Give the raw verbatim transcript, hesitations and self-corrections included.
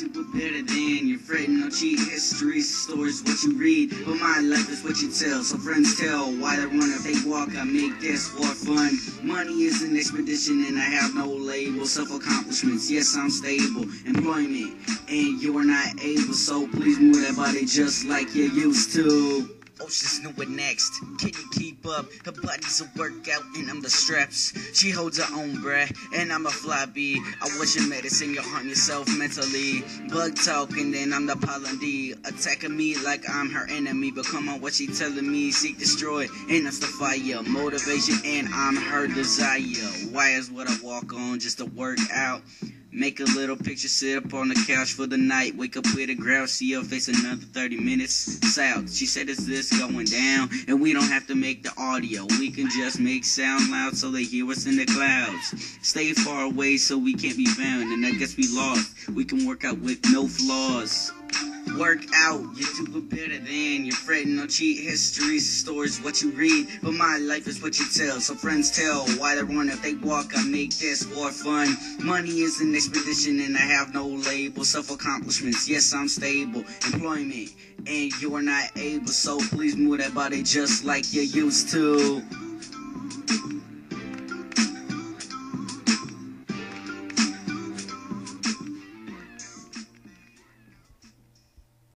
do it better than you're fretting. No cheat, history, stories what you read, but my life is what you tell. So friends tell why they run if they walk. I make this for fun. Money is an expedition and I have no label. Self-accomplishments, yes I'm stable. Employment, and you're not able. So please move that body just like you used to. Ocean's knew what next. Can you keep up? Her body's a workout and I'm the straps. She holds her own breath and I'm a fly bee. I was your medicine, you harm yourself mentally. Bug talking, then I'm the pollen D. Attacking me like I'm her enemy. But come on, what she telling me? Seek, destroy, and that's the fire. Motivation and I'm her desire. Why is what I walk on just to work out? Make a little picture, sit up on the couch for the night. Wake up with a growl, see her face another thirty minutes south. She said, is this going down? And we don't have to make the audio. We can just make sound loud so they hear us in the clouds. Stay far away so we can't be found. And I guess we lost. We can work out with no flaws. Work out, you do it better than you're fretting. No cheat, history, stories what you read, but my life is what you tell. So friends tell why they run if they walk. I make this for fun. Money is an expedition and I have no label. Self-accomplishments, yes I'm stable. Employment, and you are not able. So please move that body just like you used to.